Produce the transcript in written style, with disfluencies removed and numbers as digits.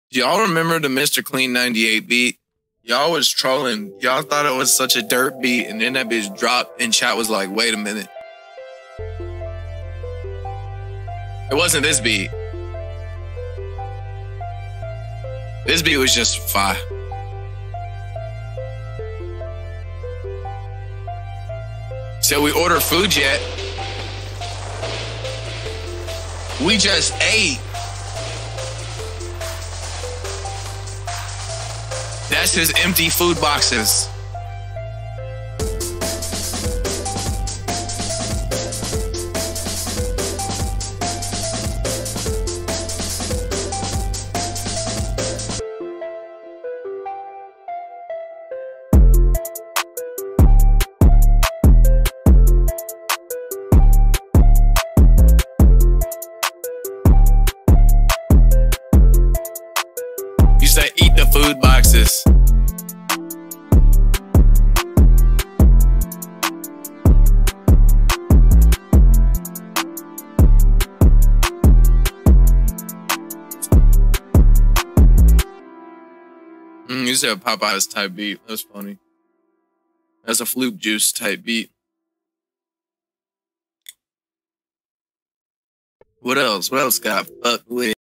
Do y'all remember the Mr. Clean 98 beat? Y'all was trolling. Y'all thought it was such a dirt beat, and then that bitch dropped, and chat was like, wait a minute. It wasn't this beat. This beat was just fire. So we ordered food yet. We just ate. That's his empty food boxes. You say eat the food boxes. You said Popeye's type beat. That's funny. That's a floop juice type beat. What else? What else got fucked with?